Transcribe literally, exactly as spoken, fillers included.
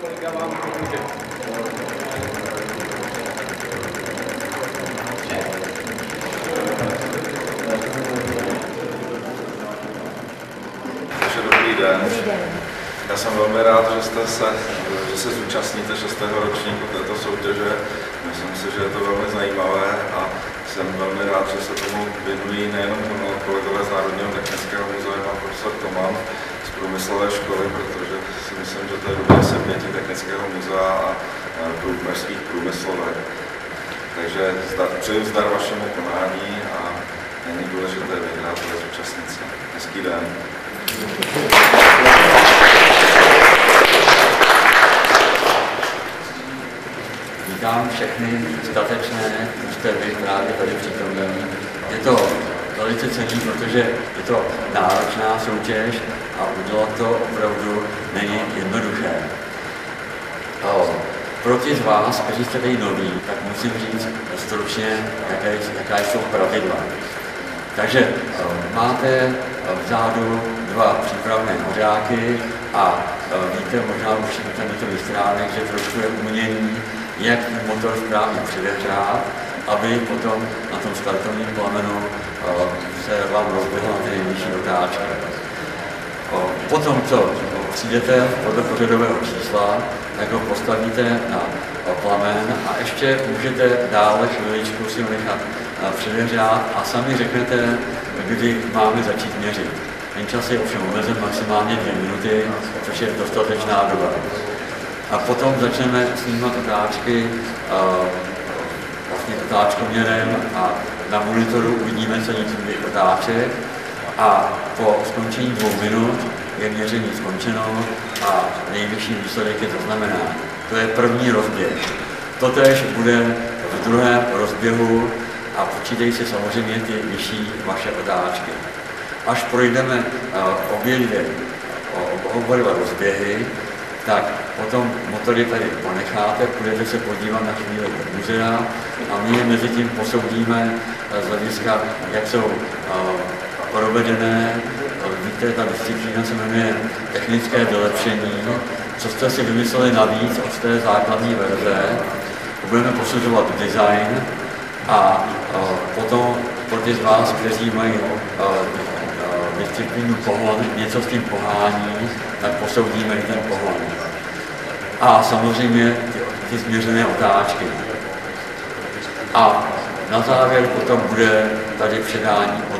kolega vám pomůže. Takže dobrý den. Já jsem velmi rád, že, jste se, že se zúčastníte šestého ročníku této soutěže. Myslím si, že je to velmi zajímavé a jsem velmi rád, že se tomu věnují nejenom kolegové z Národního technického muzea a profesor Toman z průmyslové školy, protože si myslím, že to je dobré sepětí technického muzea a průmyslských průmyslovek. Takže zdar, přeju zdar vašemu konání a není důležité vyhrát, ale zúčastnit se. Hezký den. Vítám všechny statečné, už jste vy právě tady přítomní. Je to velice cenný, protože je to náročná soutěž a udělat to opravdu není jednoduché. Pro ty z vás, kteří jste tady noví, tak musím říct stručně, jaké, jaká jsou pravidla. Takže máte vzadu dva přípravné hořáky a víte, možná už to vystránek, že trošku je umění, jak motor správně předehřát, aby potom na tom startovním plamenu se vám rozběhlo na ty nejnižší otáčky. Potom, co přijdete podle pořadového čísla, tak ho postavíte na plamen a ještě můžete dále chviličku si ho nechat předehřát a sami řeknete, kdy máme začít měřit. Ten čas je ovšem omezen maximálně dvě minuty, což je dostatečná doba. A potom začneme snímat otáčky vlastně otáčkoměrem a na monitoru uvidíme, co nic bude otáček. A po skončení dvou minut je měření skončeno a nejvyšší výsledek je to znamená. To je první rozběh. Totéž bude v druhém rozběhu a počítej si samozřejmě ty vyšší vaše otáčky. Až projdeme obě dvě oba dva rozběhy, tak potom motory tady ponecháte, půjdete se podívat na chvíli do muzea a my mezi tím posoudíme z hlediska, jak jsou provedené. Víte, ta disciplína se jmenuje technické vylepšení, co jste si vymysleli navíc od té základní verze. Budeme posuzovat design a potom pro ty z vás, kteří mají disciplínu pohon, něco s tím pohání, tak posoudíme i ten pohon. A samozřejmě ty, ty změřené otáčky. A na závěr potom bude tady předání